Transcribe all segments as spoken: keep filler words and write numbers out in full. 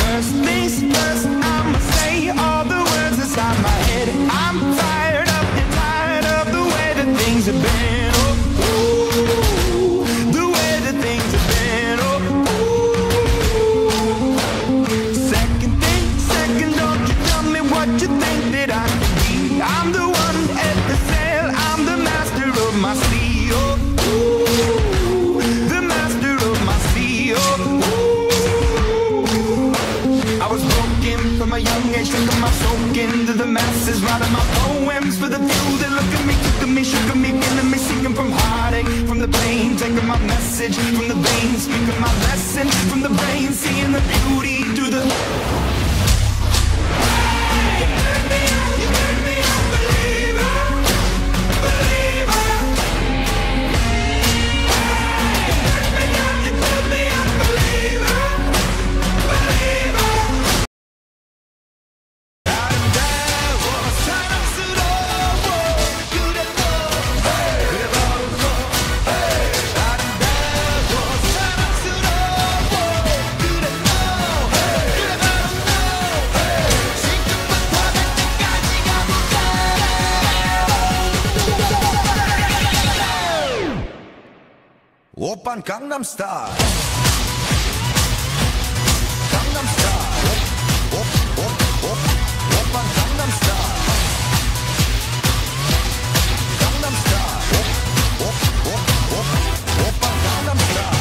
First things first, I'ma say all the words inside my head. I'm fired up and tired of the way that things have been. Oh, ooh, the way that things have been. Oh, ooh. Second thing, second, don't you tell me what you think that I can be. I'm the one at the sail, I'm the master of my sea. Oh, ooh, the master of my sea. Oh, ooh. I was broken from a young age, drinking my soak into the masses, writing my poems for the few that look at me, took at me, shook at me, killing me, singing from heartache, from the pain, taking my message from the veins, speaking my lesson from the brain, seeing the beauty through the. You turn me on, you turn me on, believer, believer. You turn me on, you turn me on, believer, believer. 오빤 강남스타일 강남스타일 오빤 강남스타일 강남스타일 오빤 강남스타일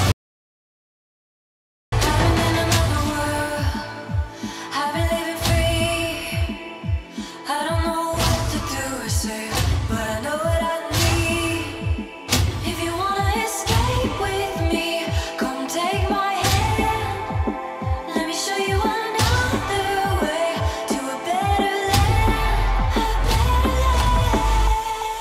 I've been living free. I don't know what to do or say, but I know what I need. If you wanna escape with me, come take my hand. Let me show you another way to a better land, a better land.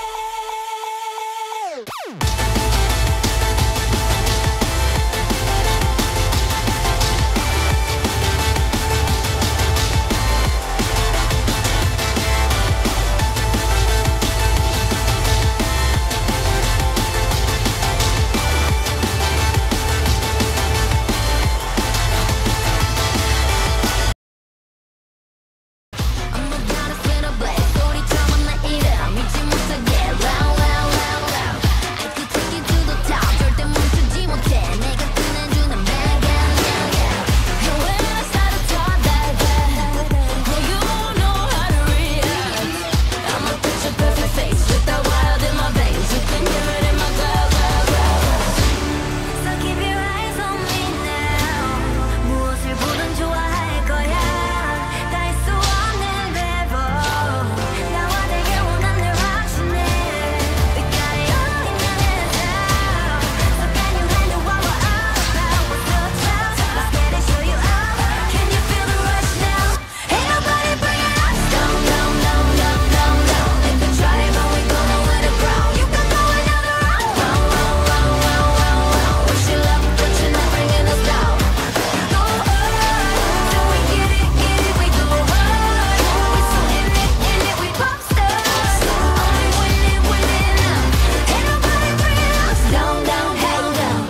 I'm a gotta spin a black 소리처럼 나 이래 믿지 못하게 loud loud loud loud. I could take you to the top 절대 멈추지 못해 내가 끝내주는 bang bang bang bang. And when I start to talk like that, well you know how to react. I'm a picture perfect face with that wild in my veins. You can hear it in my glow glow glow. So keep your eyes on me now. 무엇을 보든 좋아할 거야. 다 할 수 없는 배vo. 나와 되길 원하는 확신해. We got it all in your hands now. So can you handle what we're all about? What's the cloud? Let's get it, show you out. Can you feel the rush now? Ain't nobody bringing us down, down, down, down, down, down. They can try, but we gon' know where to ground. You can go another round, round, round, round, round, round, round. Wish you luck, but you're not bringing us down. Go hard, so we get it, get it, we go hard. We so in it, in it, we pop stars. Only winning, winning now. Ain't nobody bringing us down, down, down, down.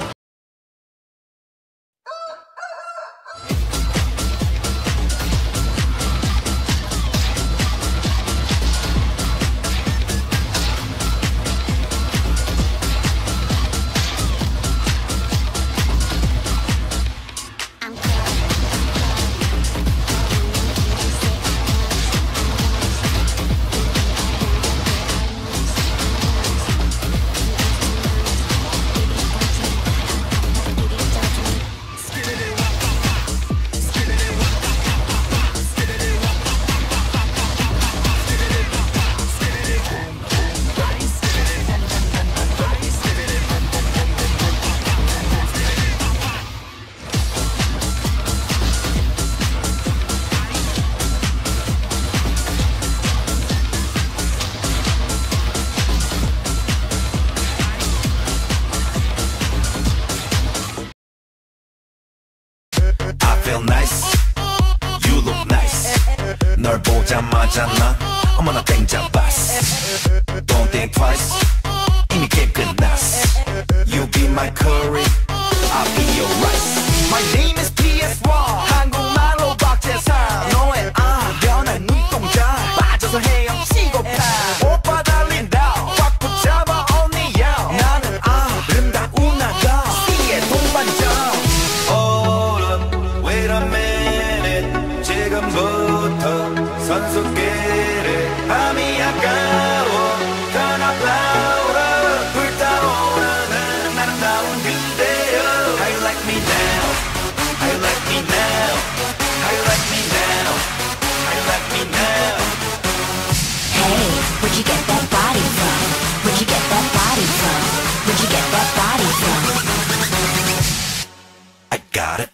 I feel nice You look nice 널 보자마자 나 어머나 땡 잡았어 Don't think twice 이미 게임 끝났어 You be my curry I'll be your rice My name is P S one 한국말로 바꿔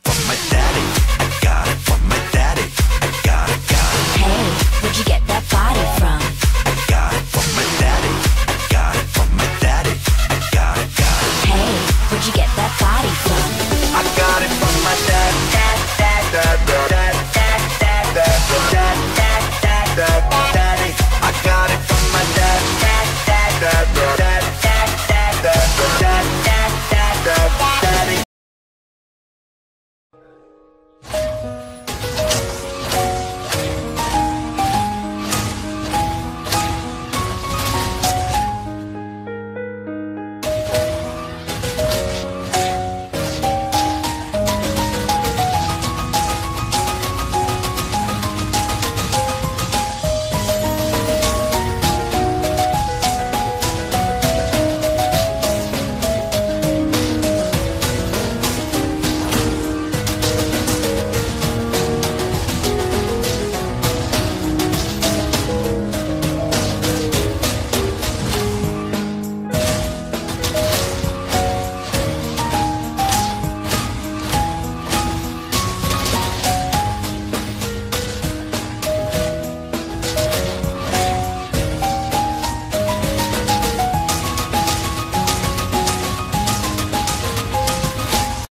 from my daddy.